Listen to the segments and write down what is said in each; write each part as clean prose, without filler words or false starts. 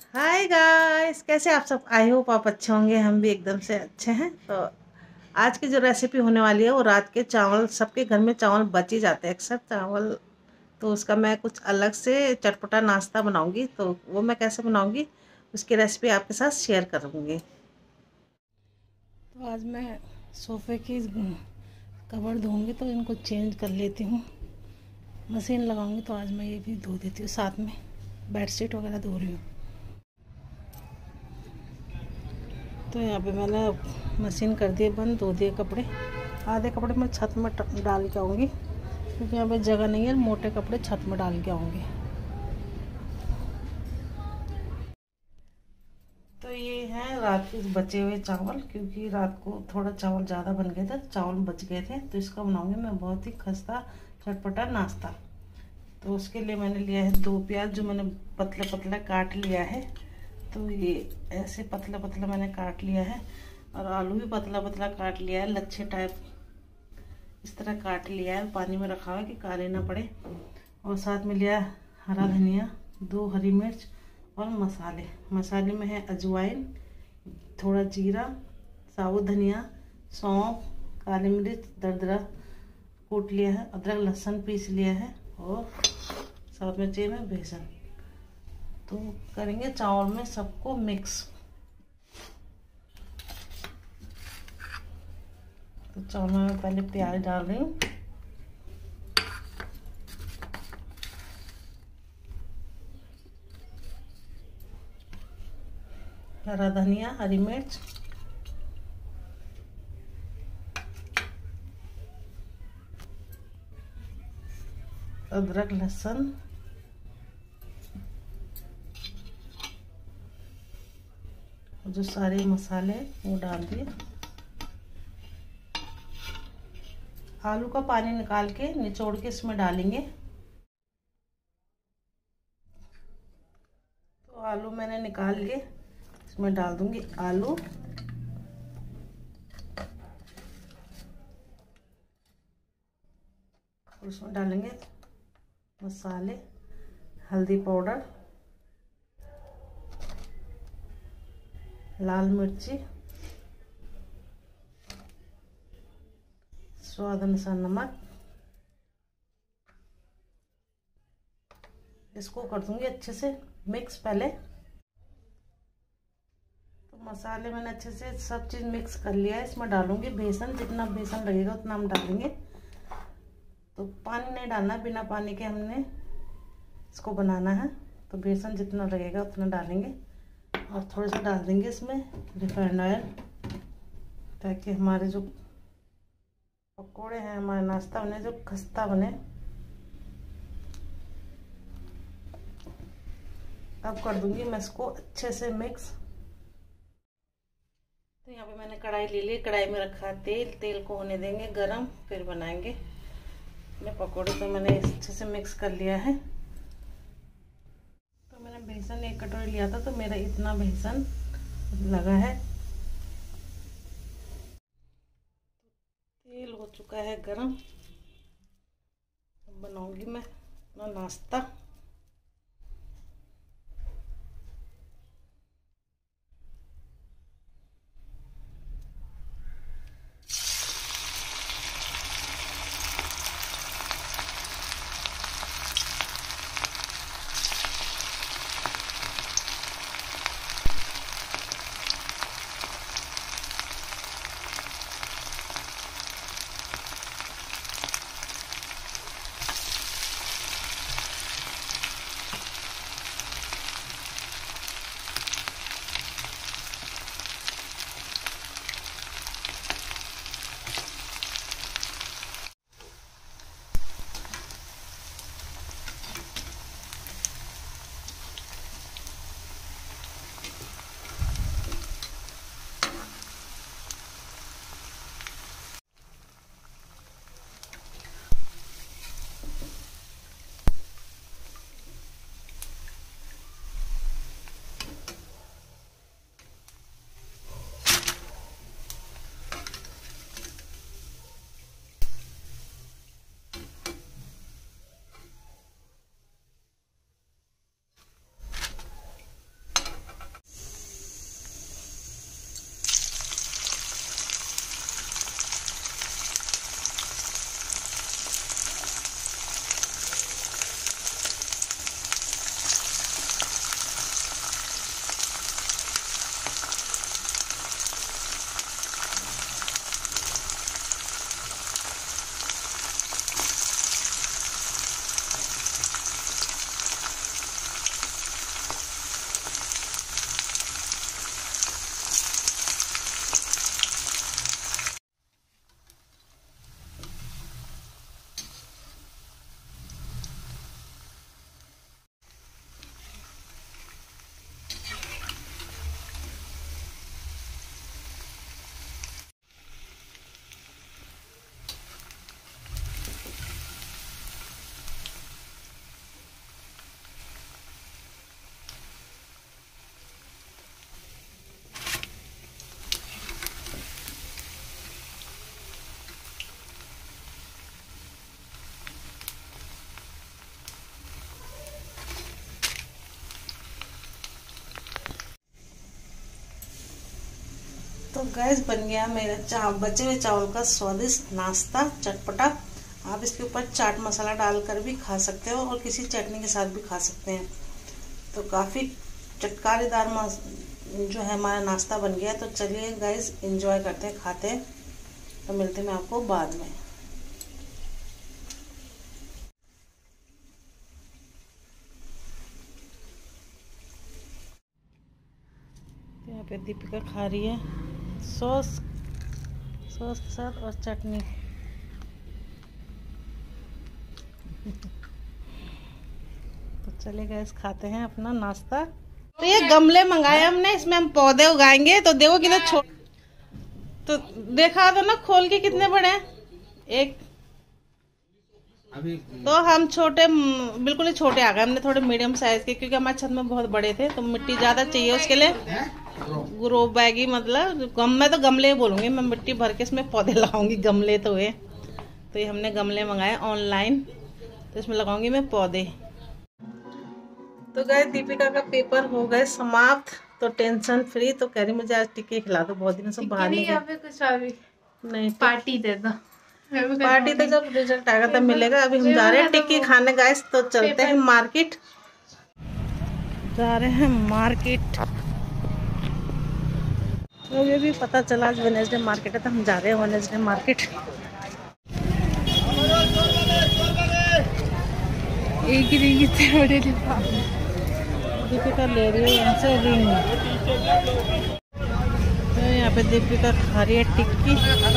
Hi guys, कैसे आप सब। आई होप आप अच्छे होंगे। हम भी एकदम से अच्छे हैं। तो आज की जो रेसिपी होने वाली है वो रात के चावल, सबके घर में चावल बच ही जाते हैं अक्सर चावल। तो उसका मैं कुछ अलग से चटपटा नाश्ता बनाऊंगी। तो वो मैं कैसे बनाऊंगी उसकी रेसिपी आपके साथ शेयर करूंगी। तो आज मैं सोफ़े की कवर धोऊंगी, तो इनको चेंज कर लेती हूँ। मशीन लगाऊंगी तो आज मैं ये भी धो देती हूँ, साथ में बेडशीट वगैरह धो रही हूँ। तो यहाँ पे मैंने मशीन कर दिए बंद, धो दिए कपड़े। आधे कपड़े मैं छत में डाल के आऊँगी, क्योंकि यहाँ पे जगह नहीं है। मोटे कपड़े छत में डाल के आऊँगी। तो ये है रात के बचे हुए चावल, क्योंकि रात को थोड़ा चावल ज़्यादा बन गए थे, चावल बच गए थे। तो इसका बनाऊँगी मैं बहुत ही खस्ता चटपटा नाश्ता। तो उसके लिए मैंने लिया है 2 प्याज, जो मैंने पतला पतला काट लिया है। तो ये ऐसे पतला पतला मैंने काट लिया है। और आलू भी पतला पतला काट लिया है, लच्छे टाइप इस तरह काट लिया है। पानी में रखा हुआ है कि काले ना पड़े। और साथ में लिया हरा धनिया, 2 हरी मिर्च और मसाले में है अजवाइन, थोड़ा जीरा, साबुत धनिया, सौंफ, काली मिर्च दरदरा कूट लिया है, अदरक लहसुन पीस लिया है, और साथ में चाहिए में बेसन। तो करेंगे चावल में सबको मिक्स। तो चावल में मैं पहले प्याज डाल रही हूँ, हरा धनिया, हरी मिर्च, अदरक लहसुन, जो सारे मसाले वो डाल दिए। आलू का पानी निकाल के निचोड़ के इसमें डालेंगे। तो आलू मैंने निकाल लिए, इसमें डाल दूंगी आलू। और इसमें डालेंगे मसाले, हल्दी पाउडर, लाल मिर्ची, स्वाद अनुसार नमक। इसको कर दूंगी अच्छे से मिक्स पहले। तो मसाले मैंने अच्छे से सब चीज़ मिक्स कर लिया है। इसमें डालूंगी बेसन, जितना बेसन लगेगा उतना हम डालेंगे। तो पानी नहीं डालना, बिना पानी के हमने इसको बनाना है। तो बेसन जितना लगेगा उतना डालेंगे। और थोड़ा सा डाल देंगे इसमें रिफाइंड ऑयल, ताकि हमारे जो पकोड़े हैं, हमारा नाश्ता बने, जो खस्ता बने। अब कर दूंगी मैं इसको अच्छे से मिक्स। तो यहाँ पे मैंने कढ़ाई ले ली, कढ़ाई में रखा तेल। तेल को होने देंगे गरम, फिर बनाएंगे अपने पकोड़े। तो मैंने अच्छे से मिक्स कर लिया है। तो मैंने बेसन 1 कटोरी लिया था, तो मेरा इतना बेसन लगा है। तेल हो चुका है गरम, बनाऊंगी मैं अपना नाश्ता। तो गैस बन गया मेरा बचे हुए चावल का स्वादिष्ट नाश्ता चटपटा। आप इसके ऊपर चाट मसाला डालकर भी खा सकते हो और किसी चटनी के साथ भी खा सकते हैं। तो काफ़ी चटकारेदार जो है हमारा नाश्ता बन गया। तो चलिए गैस एंजॉय करते हैं, खाते हैं। तो मिलते हैं मैं आपको बाद में। यहाँ पे दीपिका खा रही है सॉस के साथ और चटनी। तो चलिए गैस खाते हैं अपना नाश्ता। तो ये गमले मंगाए हमने, इसमें हम पौधे उगाएंगे। तो देखो कितना छोटा, तो देखा दो ना खोल के कितने बड़े हैं। एक अभी तो हम छोटे, बिल्कुल ही छोटे आ गए, हमने थोड़े मीडियम साइज के, क्योंकि हमारे छत में बहुत बड़े थे तो मिट्टी ज्यादा चाहिए उसके लिए। ग्रो बैग ही मतलब मैं तो गमले ही बोलूंगी, मैं मिट्टी भर के इसमें पौधे लगाऊंगी। गमले तो है, तो ये हमने गमले मंगाए ऑनलाइन, तो इसमें लगाऊंगी मैं पौधे। तो गए दीपिका का पेपर हो गए समाप्त, तो टेंशन फ्री। तो कह रही मुझे आज टिक्की खिला दो, बहुत दिन से बाहर नहीं। पार्टी दे दो। पार्टी तो जब रिजल्ट आएगा तब मिलेगा। अभी हम जा रहे हैं टिक्की खाने गाइस। तो चलते हैं मार्केट, जा रहे हैं मार्केट। तो ये भी पता चला आज वेडनेसडे मार्केट है, तो हम जा रहे हैं वेडनेसडे मार्केट। एक ही रिंग इतने बड़े दीपिका ले रही है यहाँ से रिंग। तो यहाँ पे दीपिका खा रही है टिक्की।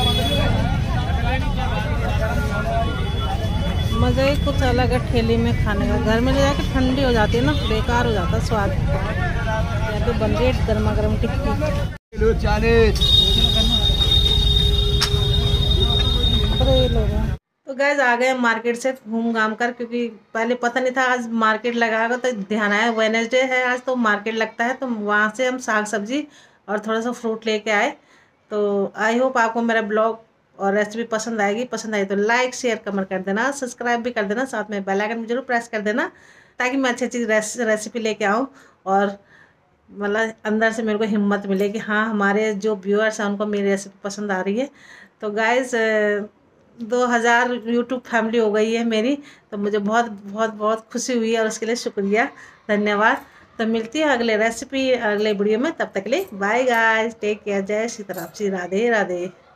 मज़ा ही कुछ अलग है ठेली में खाने का। घर में ले जाके ठंडी हो जाती है ना, बेकार हो जाता स्वाद। यहाँ पे बन रही है गर्मा गर्म टिक्की। तो गैस आ गए मार्केट से घूम घाम कर, क्योंकि पहले पता नहीं था आज मार्केट लगाएगा, तो ध्यान आया वेडनेसडे है आज तो मार्केट लगता है। तो वहाँ से हम साग सब्जी और थोड़ा सा फ्रूट लेके आए। तो आई होप आपको मेरा ब्लॉग और रेसिपी पसंद आएगी। पसंद आई तो लाइक शेयर कमेंट कर देना, सब्सक्राइब भी कर देना, साथ में बेल आइकन भी जरूर प्रेस कर देना, ताकि मैं अच्छी अच्छी रेसिपी लेके आऊँ और मतलब अंदर से मेरे को हिम्मत मिले कि हाँ हमारे जो व्यूअर्स हैं उनको मेरी रेसिपी पसंद आ रही है। तो गाइस 2000 यूट्यूब फैमिली हो गई है मेरी, तो मुझे बहुत बहुत बहुत खुशी हुई है और उसके लिए शुक्रिया, धन्यवाद। तो मिलती है अगले रेसिपी अगले वीडियो में, तब तक के लिए बाय गाइस, टेक केयर, जय सीताराम, श्री राधे राधे।